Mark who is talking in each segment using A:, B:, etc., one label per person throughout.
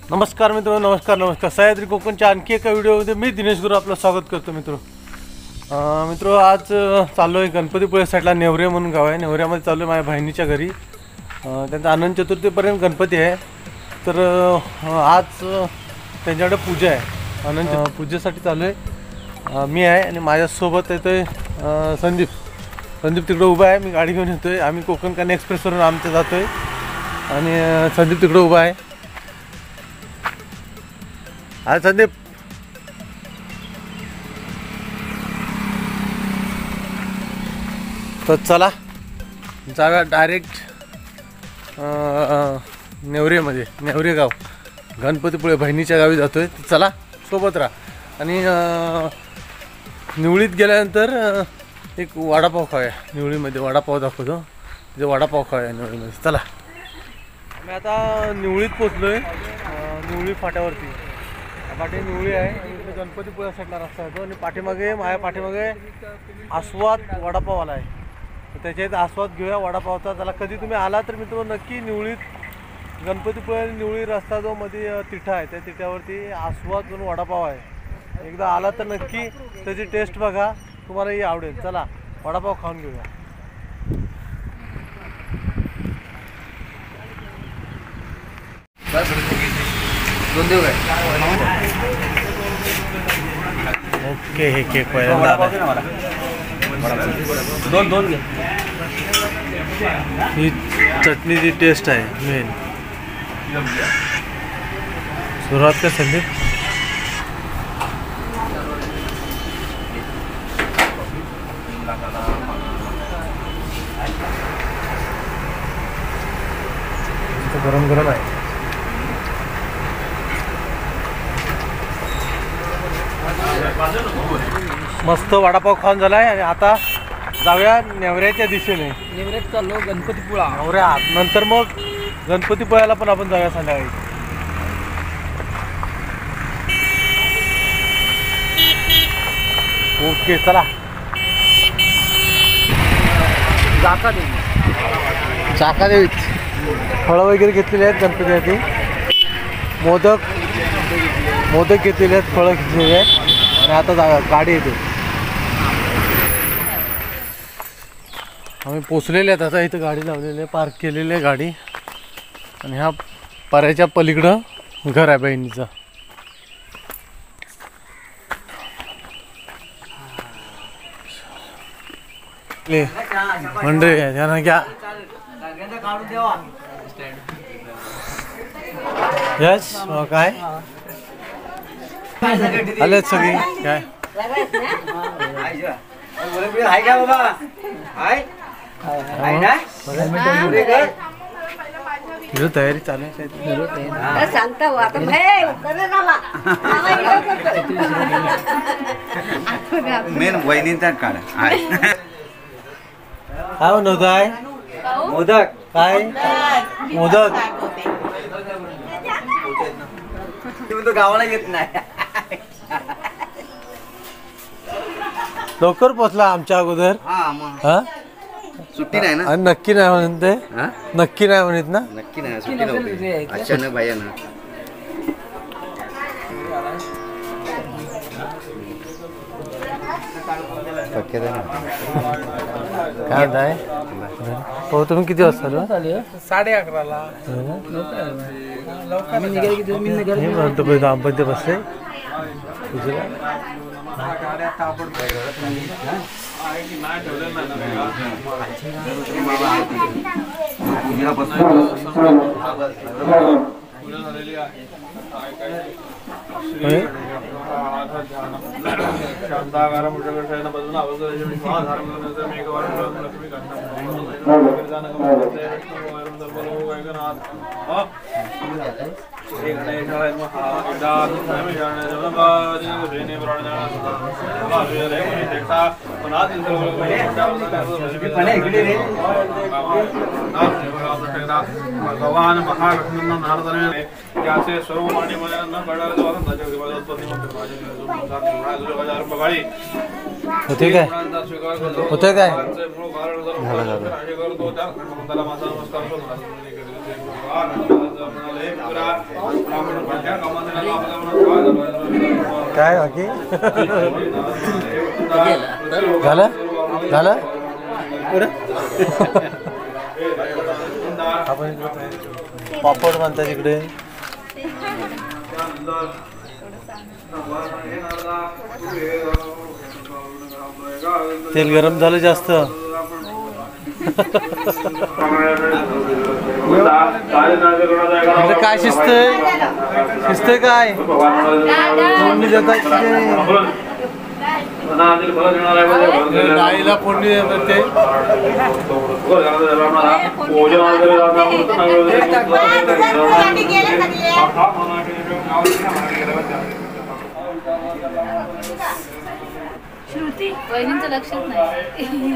A: नमस्कार मित्रांनो, नमस्कार. सह्याद्री कोकणच्या आणखी एका व्हिडिओमध्ये मी दिनेश गुरु आपलं स्वागत करतो. मित्र आज चाललो आहे गणपतीपुळे साईडला. नेवरे म्हणून गाव आहे. नेवऱ्यामध्ये चाललो आहे माझ्या बहिणीच्या घरी. त्यांचा अनंत चतुर्थीपर्यंत गणपती आहे. तर आज त्यांच्याकडे पूजा आहे. अनंत पूजेसाठी चाललो आहे. मी आहे आणि माझ्यासोबत येतो आहे संदीप तिकडे उभा आहे. मी गाडी घेऊन येतो आहे. आम्ही कोकण कन्या एक्सप्रेसवरून आमच्या जातो आहे आणि संदीप तिकडे उभा आहे. हा संदीप, तर चला जाऊया डायरेक्ट नेवरेमध्ये. नेवरे गाव गणपतीपुळे बहिणीच्या गावी जातोय. चला सोबत राहा. आणि निवळीत गेल्यानंतर एक वडापाव खाऊया. निवळीमध्ये वडापाव दाखवतो. जे वडापाव खाऊया निवळीमध्ये. चला, आम्ही आता निवळीत पोचलोय. निवळी फाट्यावरती पाठी निवळी आहे आणि इथे गणपतीपुळ्या साईडला रस्ता येतो. आणि माझ्या पाठीमागे आस्वाद वडापाववाला आहे. तर त्याच्यात आस्वाद घेऊया वडापावचा. त्याला कधी तुम्ही आला तर मित्रांनो नक्की निवळीत गणपतीपुळे निवळी रस्ता जो मध्ये तिठा आहे त्या तिठ्यावरती आस्वाद म्हणून वडापाव आहे. एकदा आला तर नक्की त्याची टेस्ट बघा, तुम्हालाही आवडेल. चला वडापाव खाऊन घेऊया. ओके, हे केक दोन घे. ही चटणीची टेस्ट आहे मेन. सुरुवात कर संदीप. गरम गरम आहे. मस्त वडापाव खाऊन झालाय आणि आता जाऊया नेवऱ्याच्या दिशेने.
B: नेवऱ्यात चाललो गणपतीपुळा.
A: नेवऱ्या नंतर मग गणपतीपुळ्याला पण आपण जाऊया संध्याकाळी. ओके चला. चाकादेवीत फळं वगैरे घेतलेली आहेत गणपतीसाठी. मोदक घेतलेले आहेत, फळं घेतलेली आहेत. आणि आता गाडी येते. आम्ही पोचलेले आहेत. आता इथं गाडी लावलेली आहे, पार्क केलेली आहे गाडी. आणि ह्या पाऱ्याच्या पलीकडं घर आहे बहिणीचं. मंडळी आहे त्यांना घ्या. यस काय आलेत सगळी काय तयारी चालू
C: मेन वहिनीचा काढ.
A: काय बनवत आहे? मोदक. काय मोदक?
C: तो गावाला येत नाही.
A: लवकर पोचला आमच्या अगोदर. हा
C: सुट्टी नाही ना.
A: आणि नक्की नाही म्हणत ते. नक्की नाही म्हणत ना.
C: नक्की नाही सुट्टी नव्हती. अचानक भैया ना
A: काय आहे. हो तुम्ही किती वाजता?
B: 11:30ला.
A: दाम्पत्य बसले पूजेला.
D: भगवान महालक्ष्मींना नारदाने त्याचे सर्व मान्य न कळणारे
A: होते काय होते काय काय बाकी झालं झालं आपण पापड म्हणतात इकडे तेल गरम झालं जास्त काय शिजतंय शिजतंय काय फोडणी देतात डाळीला फोडणी देते
E: श्रुती वहिनींचं लक्षात नाही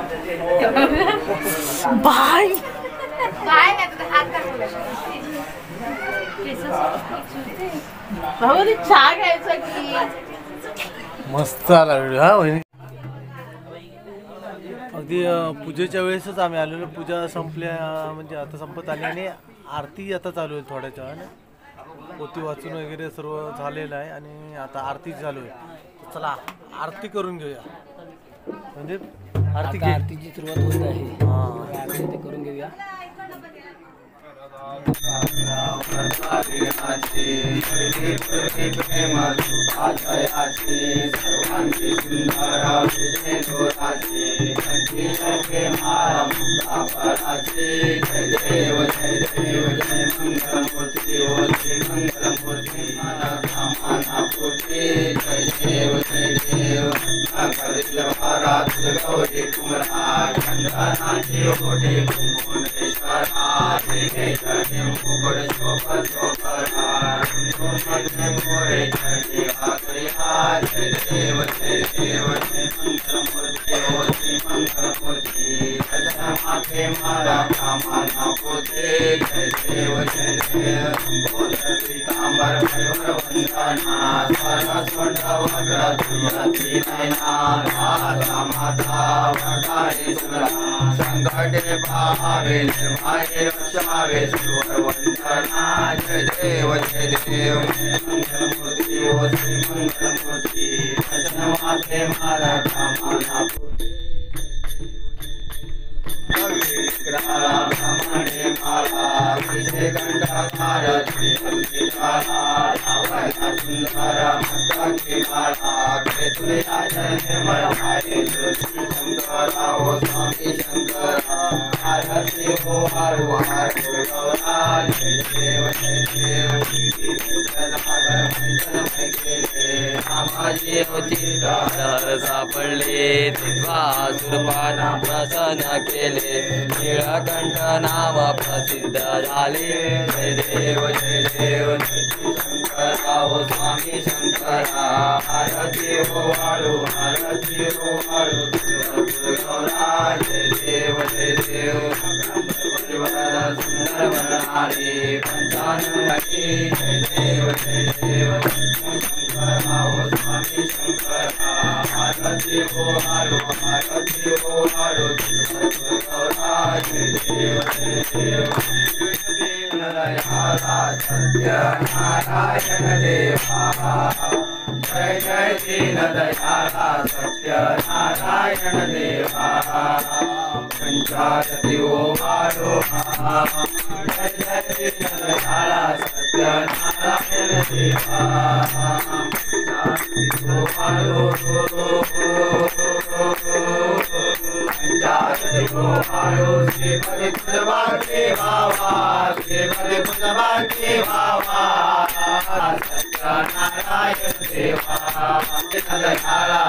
E: बाय बाय नाही तुझा हात दाखवला भाऊ चहा घ्यायचा की
A: मस्त आला व्हिडिओ हा वहिनी अगदी पूजेच्या वेळेसच आम्ही आलेलो पूजा संपल्या म्हणजे आता संपत आली आणि आरती आता चालू आहे थोड्याच्या वेळाने पोथी वाचून वगैरे सर्व झालेलं आहे आणि आता आरती चालू आहे चला आरती करून घेऊया म्हणजे
B: आरतीची सुरुवात होत आहे आरती ते करून घेऊया
F: सापडले सुरपान प्रसन्न केले नीळकंठ नाम प्रसिद्ध झाले जय देव शंकराव स्वामी शंकरा आरती हो वाळू आरती हो वाळू जय देव सुंदर वनारे पंचानंदी जय देव शंकराव स्वामी शंकरा आरती हो वाळू आरती हो वाळू जय देव सत्यनारायण देवा जय जय दीनदयाला सत्यनारायण देवा पंचाशती ओवाळो जय जय दीनदयाला सत्यनारायण देवा ओवाळो पंचाशती ओवाळो श्रीपती पुजवाके वावा श्रीपती पुजवाके वावा सत्यनारायण देवा दयाला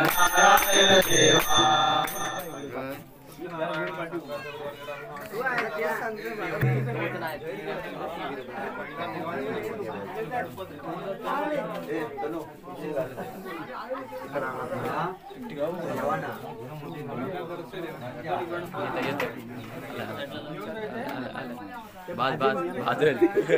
F: सत्यनारायण देवा
A: बस बादल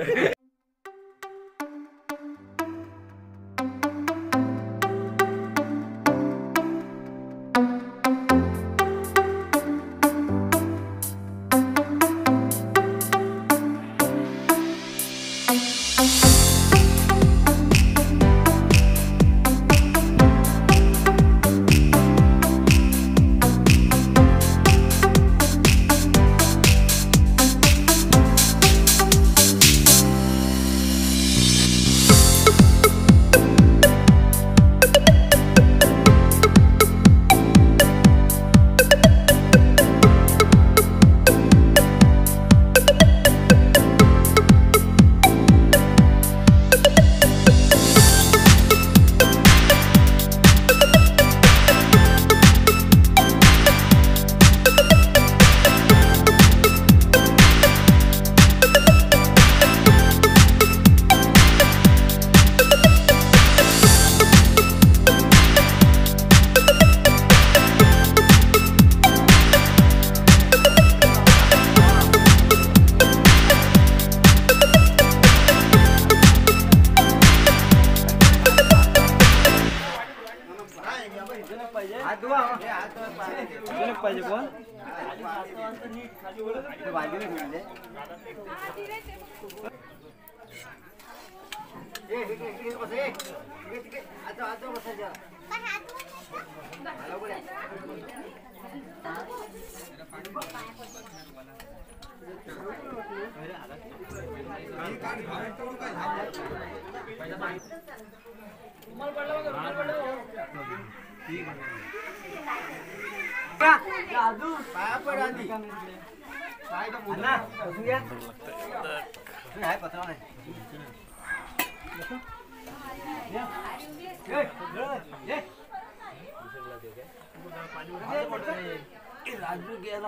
B: राजू गेला